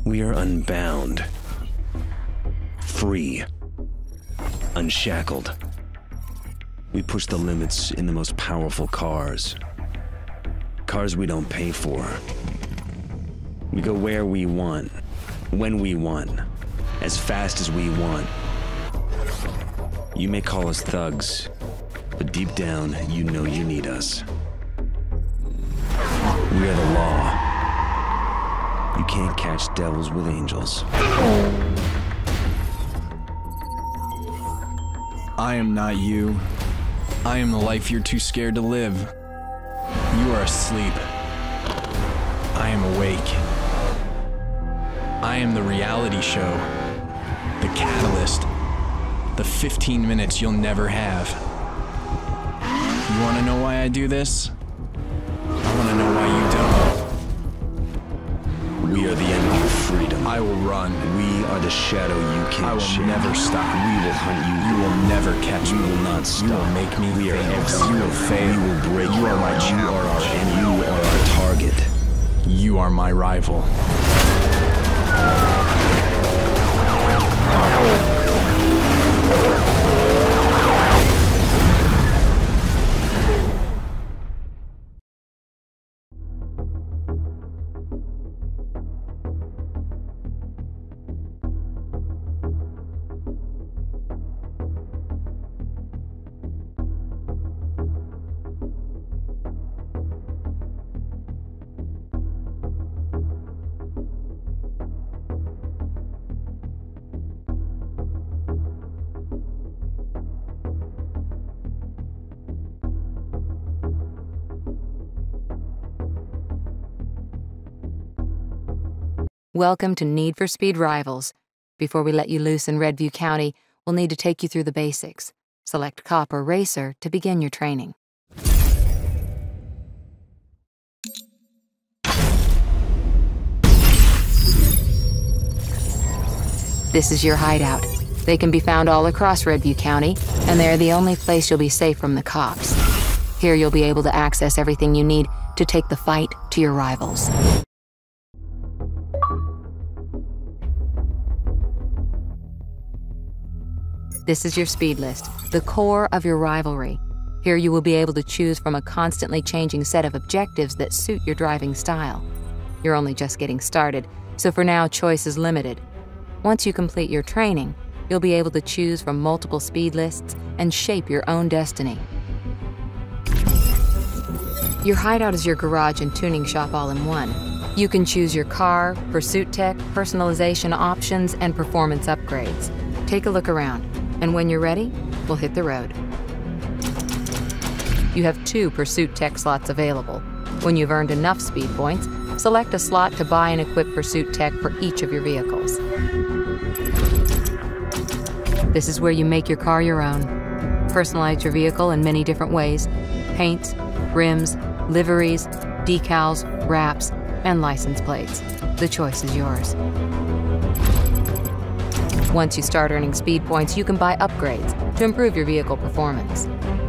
We are unbound, free, unshackled. We push the limits in the most powerful cars. Cars we don't pay for. We go where we want, when we want, as fast as we want. You may call us thugs, but deep down, you know you need us. We are the law. You can't catch devils with angels. I am not you. I am the life you're too scared to live. You are asleep. I am awake. I am the reality show, the catalyst, the 15 minutes you'll never have. You want to know why I do this? I want to know why you don't. We are the enemy of freedom. I will run. We are the shadow you can't shake. I will never stop. We will hunt you. You will never catch me. We will not stop. You will make me We are famous. You will fail. We will break. You are my challenge. You are our enemy. You are our target. You are my rival. Welcome to Need for Speed Rivals. Before we let you loose in Redview County, we'll need to take you through the basics. Select Cop or Racer to begin your training. This is your hideout. They can be found all across Redview County, and they're the only place you'll be safe from the cops. Here you'll be able to access everything you need to take the fight to your rivals. This is your speed list, the core of your rivalry. Here you will be able to choose from a constantly changing set of objectives that suit your driving style. You're only just getting started, so for now choice is limited. Once you complete your training, you'll be able to choose from multiple speed lists and shape your own destiny. Your hideout is your garage and tuning shop all in one. You can choose your car, pursuit tech, personalization options, and performance upgrades. Take a look around. And when you're ready, we'll hit the road. You have 2 pursuit tech slots available. When you've earned enough speed points, select a slot to buy and equip pursuit tech for each of your vehicles. This is where you make your car your own. Personalize your vehicle in many different ways: paints, rims, liveries, decals, wraps, and license plates. The choice is yours. Once you start earning speed points, you can buy upgrades to improve your vehicle performance.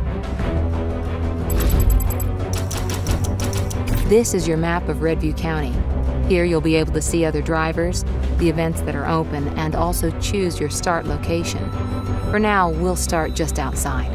This is your map of Redview County. Here you'll be able to see other drivers, the events that are open, and also choose your start location. For now, we'll start just outside.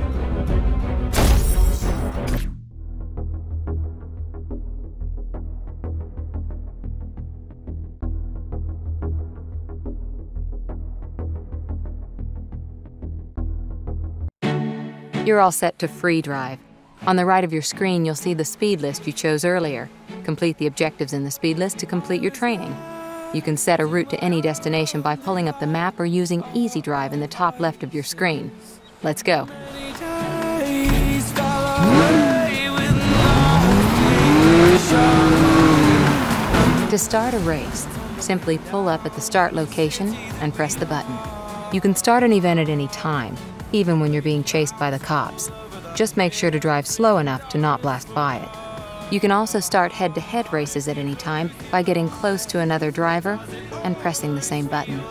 You're all set to free drive. On the right of your screen, you'll see the speed list you chose earlier. Complete the objectives in the speed list to complete your training. You can set a route to any destination by pulling up the map or using Easy Drive in the top left of your screen. Let's go. To start a race, simply pull up at the start location and press the button. You can start an event at any time, even when you're being chased by the cops. Just make sure to drive slow enough to not blast by it. You can also start head-to-head races at any time by getting close to another driver and pressing the same button.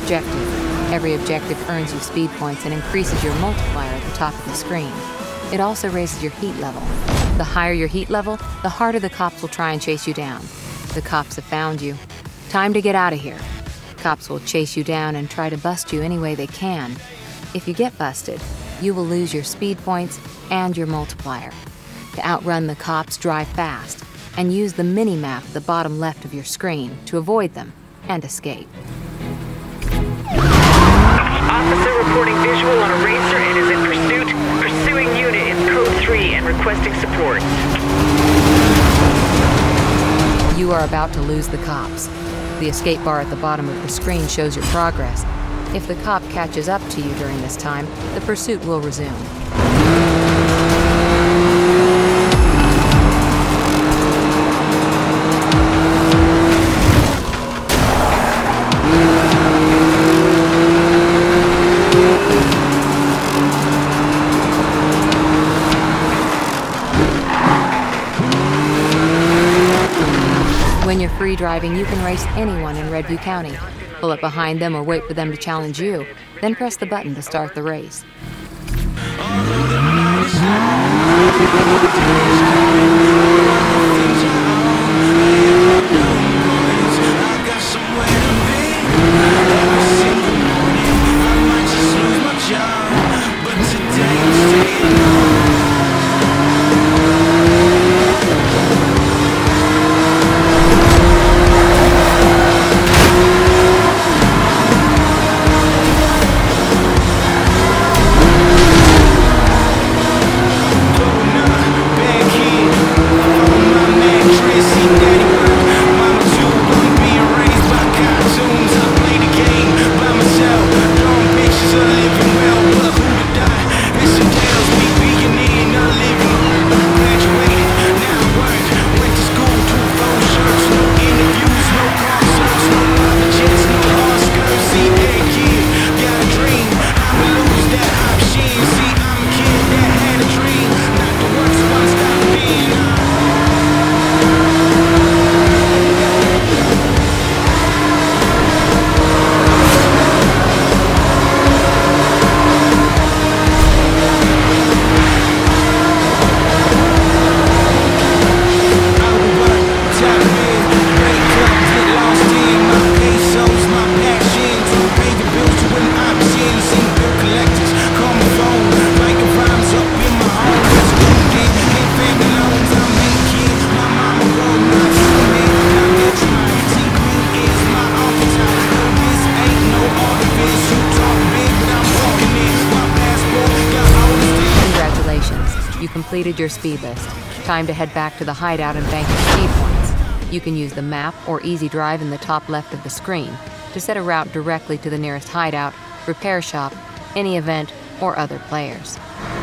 objective. Every objective earns you speed points and increases your multiplier at the top of the screen. It also raises your heat level. The higher your heat level, the harder the cops will try and chase you down. The cops have found you. Time to get out of here. Cops will chase you down and try to bust you any way they can. If you get busted, you will lose your speed points and your multiplier. To outrun the cops, drive fast and use the mini-map at the bottom left of your screen to avoid them and escape. Officer reporting visual on a racer and is in pursuit. Pursuing unit in code 3 and requesting support. You are about to lose the cops. The escape bar at the bottom of the screen shows your progress. If the cop catches up to you during this time, the pursuit will resume. When you're free driving, you can race anyone in Redview County. Pull up behind them or wait for them to challenge you, then press the button to start the race. Completed your speed list. Time to head back to the hideout and bank your speed points. You can use the map or easy drive in the top left of the screen to set a route directly to the nearest hideout, repair shop, any event, or other players.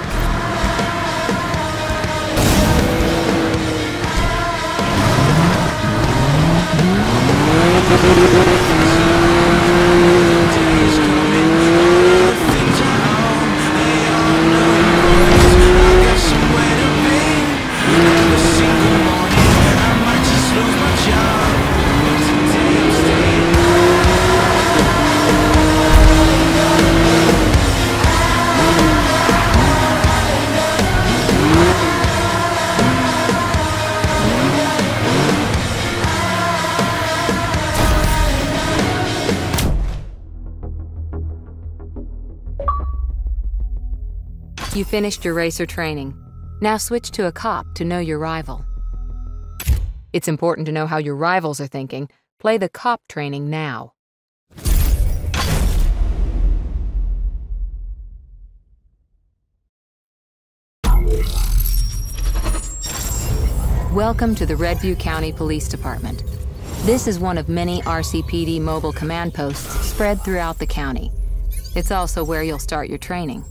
You finished your racer training. Now switch to a cop to know your rival. It's important to know how your rivals are thinking. Play the cop training now. Welcome to the Redview County Police Department. This is one of many RCPD mobile command posts spread throughout the county. It's also where you'll start your training.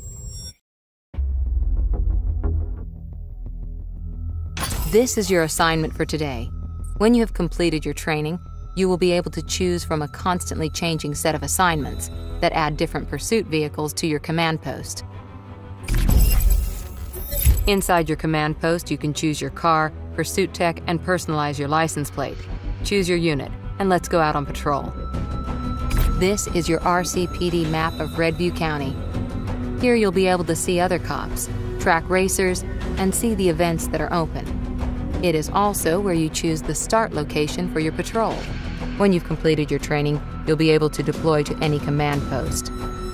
This is your assignment for today. When you have completed your training, you will be able to choose from a constantly changing set of assignments that add different pursuit vehicles to your command post. Inside your command post, you can choose your car, pursuit tech, and personalize your license plate. Choose your unit, and let's go out on patrol. This is your RCPD map of Redview County. Here you'll be able to see other cops, track racers, and see the events that are open. It is also where you choose the start location for your patrol. When you've completed your training, you'll be able to deploy to any command post.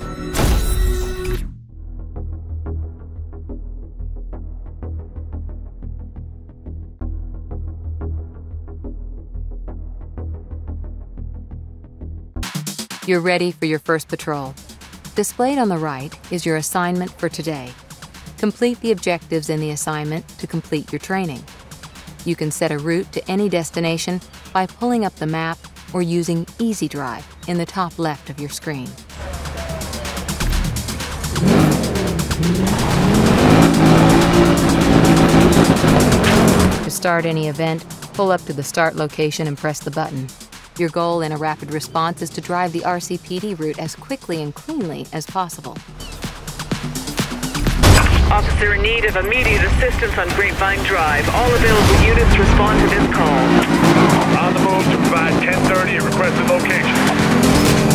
You're ready for your first patrol. Displayed on the right is your assignment for today. Complete the objectives in the assignment to complete your training. You can set a route to any destination by pulling up the map or using Easy Drive in the top left of your screen. To start any event, pull up to the start location and press the button. Your goal in a rapid response is to drive the RCPD route as quickly and cleanly as possible. Officer in need of immediate assistance on Grapevine Drive. All available units respond to this call. On the move to provide 1030 at requested location.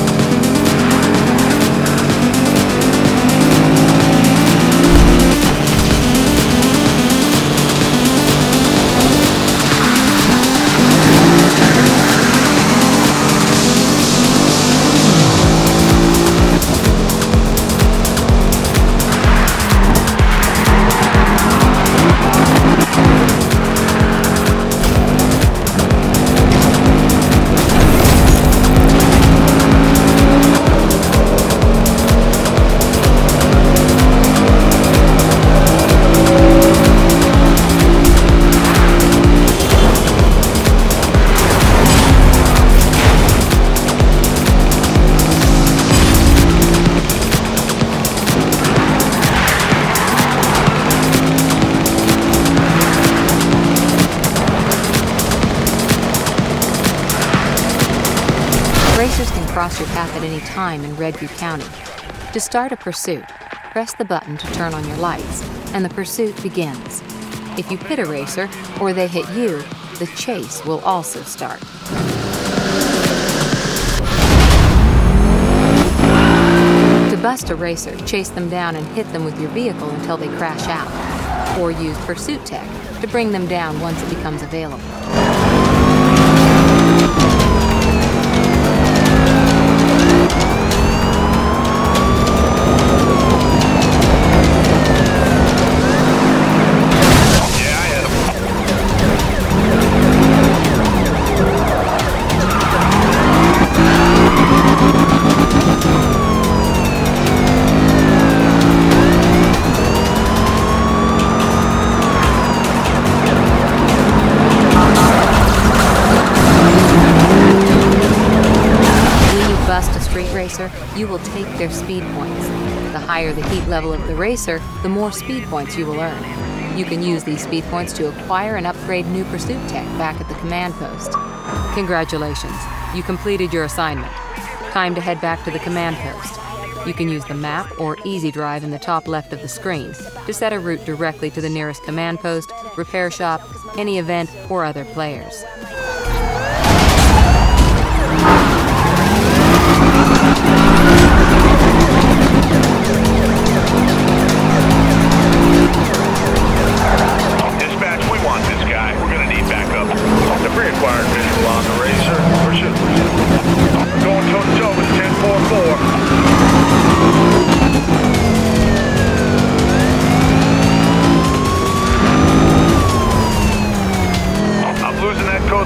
Racers can cross your path at any time in Redview County. To start a pursuit, press the button to turn on your lights, and the pursuit begins. If you hit a racer, or they hit you, the chase will also start. To bust a racer, chase them down and hit them with your vehicle until they crash out, or use Pursuit Tech to bring them down once it becomes available. You will take their speed points. The higher the heat level of the racer, the more speed points you will earn. You can use these speed points to acquire and upgrade new pursuit tech back at the command post. Congratulations, you completed your assignment. Time to head back to the command post. You can use the map or Easy Drive in the top left of the screen to set a route directly to the nearest command post, repair shop, any event, or other players. Dispatch, we want this guy. We're gonna need backup. The pre-acquired visual on the racer. We're going toe-to-toe with 1044. I'm losing that code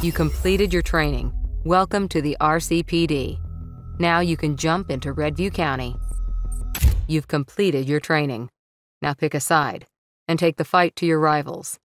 You completed your training. Welcome to the RCPD. Now you can jump into Redview County. You've completed your training. Now pick a side and take the fight to your rivals.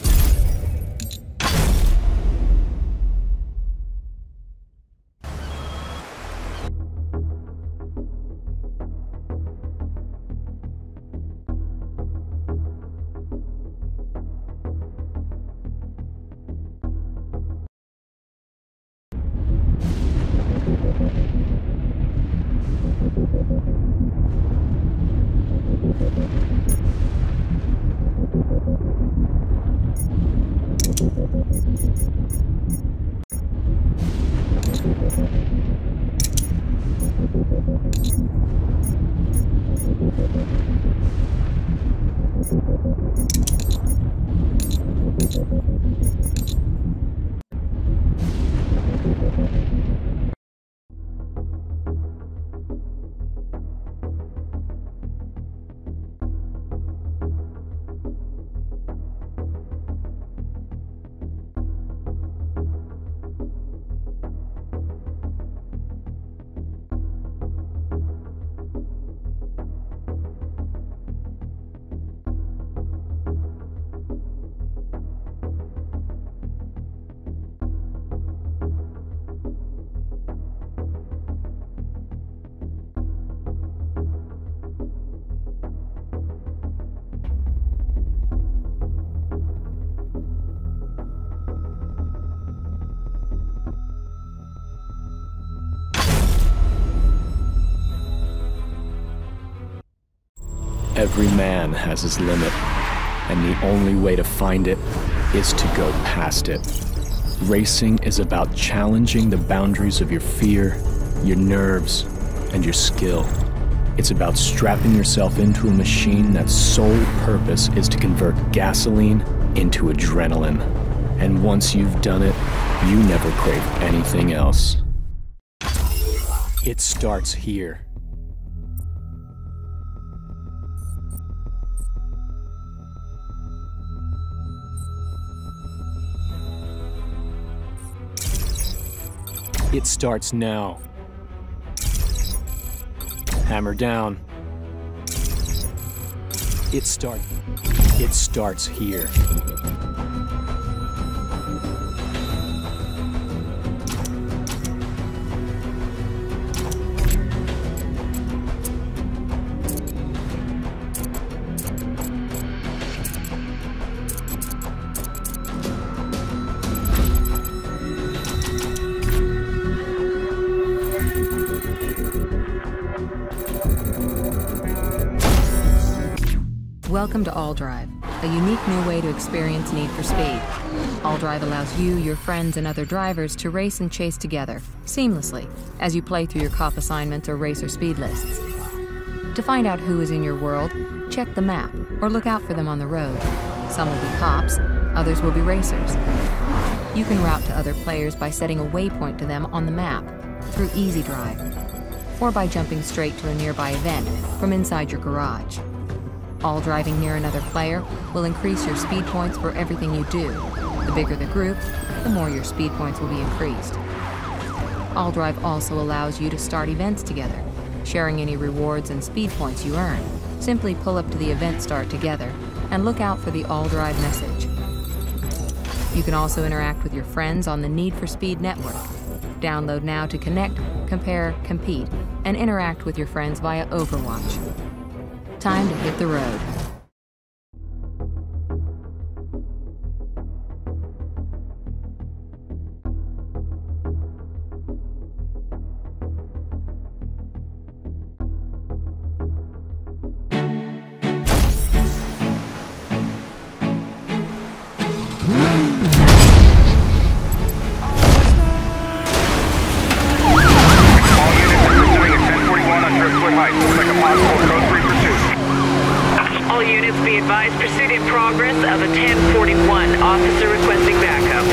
Every man has his limit, and the only way to find it is to go past it. Racing is about challenging the boundaries of your fear, your nerves, and your skill. It's about strapping yourself into a machine that's sole purpose is to convert gasoline into adrenaline. And once you've done it, you never crave anything else. It starts here. It starts now. Hammer down. It starts here. Welcome to All Drive, a unique new way to experience Need for Speed. All Drive allows you, your friends, and other drivers to race and chase together, seamlessly, as you play through your cop assignments or racer speed lists. To find out who is in your world, check the map or look out for them on the road. Some will be cops, others will be racers. You can route to other players by setting a waypoint to them on the map through Easy Drive, or by jumping straight to a nearby event from inside your garage. All driving near another player will increase your speed points for everything you do. The bigger the group, the more your speed points will be increased. All Drive also allows you to start events together, sharing any rewards and speed points you earn. Simply pull up to the event start together and look out for the All Drive message. You can also interact with your friends on the Need for Speed network. Download now to connect, compare, compete, and interact with your friends via Overwatch. Time to hit the road. All units be advised, pursuit in progress of a 1041. Officer requesting backup.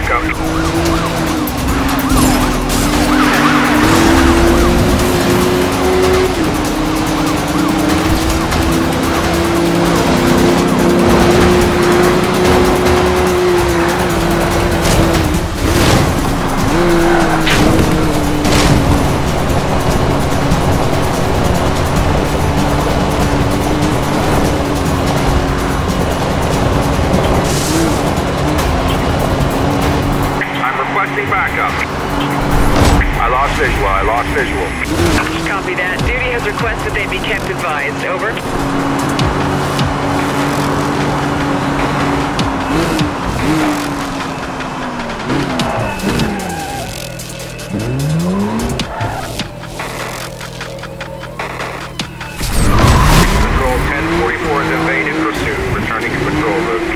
backup. I lost visual. Copy that. Duty has requested they be kept advised. Over. Control 1044 is evaded pursuit. Returning to patrol route.